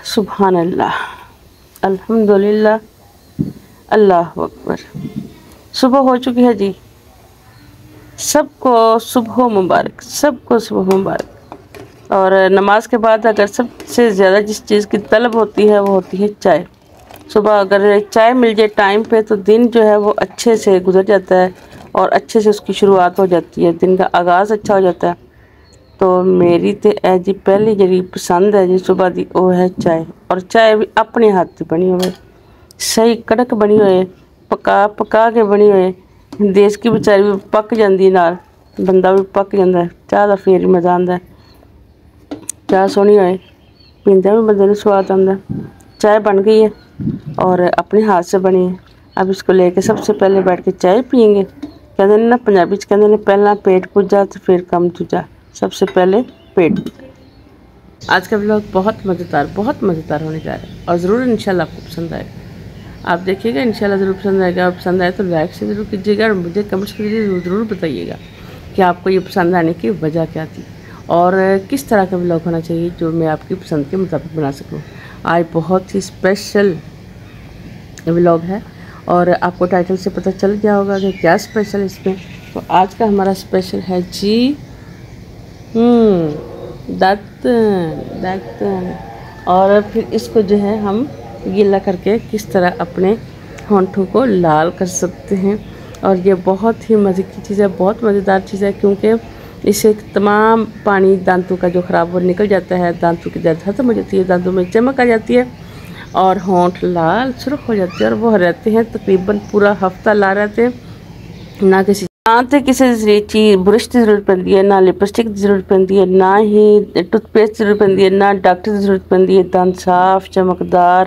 सुभान अल्लाह, अल्हम्दुलिल्लाह, अल्लाह अकबर। सुबह हो चुकी है जी। सबको सुबह मुबारक, सबको सुबह मुबारक। और नमाज के बाद अगर सबसे ज़्यादा जिस चीज़ की तलब होती है वो होती है चाय। सुबह अगर चाय मिल जाए टाइम पे तो दिन जो है वो अच्छे से गुजर जाता है और अच्छे से उसकी शुरुआत हो जाती है, दिन का आगाज़ अच्छा हो जाता है। तो मेरी तो है जी पहली जी पसंद है जी सुबह की, वो है चाय। और चाय भी अपने हाथ की बनी हुए, सही कड़क बनी हुए, पका पका के बनी हुए, देश की बेचारी भी पक जाती नाल, बंदा भी पक जाता है। चाह का फिर मज़ा आता है, चाह सोहनी होए पींदे भी बंदे को स्वाद आता। चाय बन गई है और अपने हाथ से बनी है। अब इसको लेके सबसे पहले बैठ के चाय पियेंगे। कहते ना पंजाबी च कहते पहला पेट पूजा तो फिर कम दूजा, सबसे पहले पेट। आज का व्लॉग बहुत मज़ेदार होने जा रहा है और ज़रूर इंशाल्लाह आपको पसंद आएगा। आप देखिएगा इंशाल्लाह ज़रूर पसंद आएगा। और पसंद आए तो लाइक से ज़रूर कीजिएगा और मुझे कमेंट्स के जरिए ज़रूर बताइएगा कि आपको ये पसंद आने की वजह क्या थी और किस तरह का व्लॉग होना चाहिए जो मैं आपकी पसंद के मुताबिक बना सकूँ। आज बहुत ही स्पेशल व्लॉग है और आपको टाइटल से पता चल गया होगा कि क्या स्पेशल है इसमें। तो आज का हमारा स्पेशल है जी दातन। और फिर इसको जो है हम गीला करके किस तरह अपने होंठों को लाल कर सकते हैं। और ये बहुत ही मज़े की चीज़ है, बहुत मज़ेदार चीज़ है, क्योंकि इससे तमाम पानी दांतों का जो ख़राब वो निकल जाता है, दांतों की दर्द खत्म हो जाती है, दांतों में चमक आ जाती है और होंठ लाल सुर्ख हो जाते हैं। और वो रहते हैं तकरीबन पूरा हफ्ता ला रहते हैं, ना किसी चीज़ ब्रश की जरूरत पैंती है, ना लिपस्टिक की जरूरत पैंती है, ना ही टूथपेस्ट की जरूरत पैंती है, ना डॉक्टर की जरूरत पैंती है। दांत साफ चमकदार।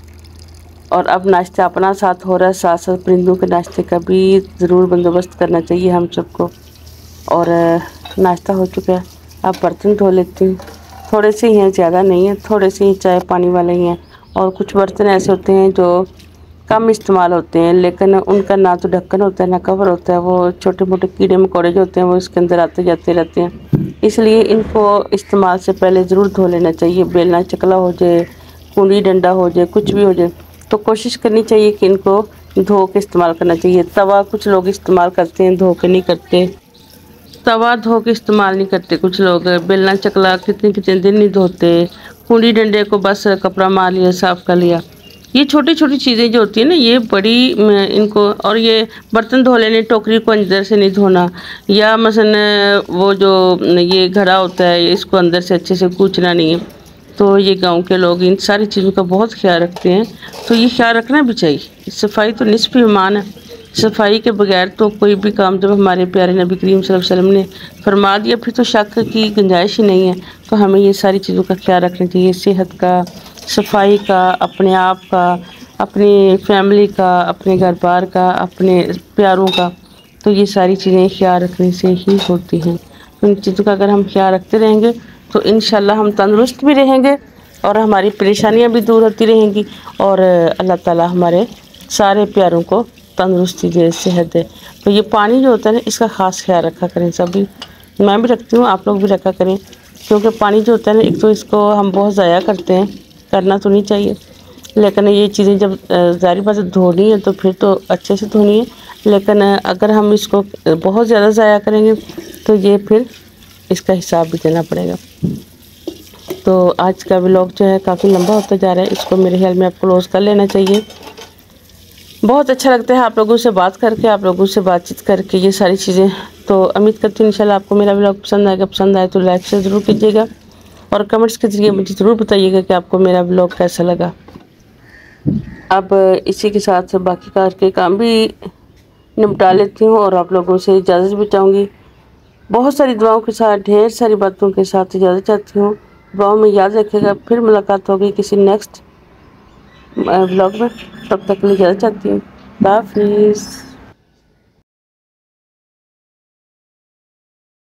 और अब नाश्ता अपना साथ हो रहा है, साथ साथ परिंदों के नाश्ते का भी ज़रूर बंदोबस्त करना चाहिए हम सबको। और नाश्ता हो चुका है, अब बर्तन धो लेती हूँ। थोड़े से ही हैं, ज़्यादा नहीं है, थोड़े से ही चाय पानी वाले ही हैं। और कुछ बर्तन ऐसे होते हैं जो कम इस्तेमाल होते हैं, लेकिन उनका ना तो ढक्कन होता है ना कवर होता है, वो छोटे मोटे कीड़े मकोड़े जो होते हैं वो इसके अंदर आते जाते रहते हैं। इसलिए इनको इस्तेमाल से पहले ज़रूर धो लेना चाहिए। बेलना चकला हो जाए, कुंडी डंडा हो जाए, कुछ भी हो जाए, तो कोशिश करनी चाहिए कि इनको धो के इस्तेमाल करना चाहिए। तवा कुछ लोग इस्तेमाल करते हैं, धो के नहीं करते। तवा धो के इस्तेमाल नहीं करते कुछ लोग। बेलना चकला कितने कितने दिन नहीं धोते। कुंडी डंडे को बस कपड़ा मार लिया, साफ़ कर लिया। ये छोटी छोटी चीज़ें जो होती है ना, ये बड़ी इनको। और ये बर्तन धो लेने, टोकरी को अंदर से नहीं धोना, या मसलन वो जो ये घड़ा होता है इसको अंदर से अच्छे से कूचना नहीं है। तो ये गांव के लोग इन सारी चीज़ों का बहुत ख्याल रखते हैं, तो ये ख्याल रखना भी चाहिए। सफाई तो निस्फ़ ईमान है, सफाई के बगैर तो कोई भी काम जब हमारे प्यारे नबी करीम सल्लल्लाहु अलैहि वसल्लम ने फरमा दिया फिर तो शक की गुंजाइश ही नहीं है। तो हमें ये सारी चीज़ों का ख्याल रखना चाहिए, सेहत का, सफाई का, अपने आप का, अपनी फैमिली का, अपने घर बार का, अपने प्यारों का। तो ये सारी चीज़ें ख्याल रखने से ही होती हैं। तो इन चीज़ों का अगर हम ख्याल रखते रहेंगे तो इंशाल्लाह हम तंदुरुस्त भी रहेंगे और हमारी परेशानियां भी दूर होती रहेंगी। और अल्लाह ताला हमारे सारे प्यारों को तंदुरुस्ती दे, सेहत दे। तो ये पानी जो होता है ना, इसका ख़ास ख्याल रखा करें सभी। मैं भी रखती हूँ, आप लोग भी रखा करें, क्योंकि पानी जो होता है ना, एक तो इसको हम बहुत ज़ाया करते हैं, करना तो नहीं चाहिए, लेकिन ये चीज़ें जब ज़ाहिर बात धोनी है तो फिर तो अच्छे से धोनी है। लेकिन अगर हम इसको बहुत ज़्यादा ज़ाया करेंगे तो ये फिर इसका हिसाब भी देना पड़ेगा। तो आज का व्लॉग जो है काफ़ी लंबा होता जा रहा है, इसको मेरे ख्याल में आप क्लोज़ कर लेना चाहिए। बहुत अच्छा लगता है आप लोगों से बात करके, आप लोगों से बातचीत करके, ये सारी चीज़ें। तो उम्मीद करती हूँ इंशाल्लाह आपको मेरा व्लॉग पसंद आएगा। पसंद आए तो लाइक से ज़रूर कीजिएगा और कमेंट्स के ज़रिए मुझे ज़रूर बताइएगा कि आपको मेरा व्लॉग कैसा लगा। अब इसी के साथ बाकी कार के काम भी निपटा लेती हूँ और आप लोगों से इजाज़त भी चाहूँगी। बहुत सारी दुआओं के साथ, ढेर सारी बातों के साथ इजाज़त चाहती हूँ। दुआओं में याद रखिएगा। फिर मुलाकात होगी किसी नेक्स्ट व्लॉग में, तब तक के लिए इजाज़त चाहती हूँ। हाफ़िज़।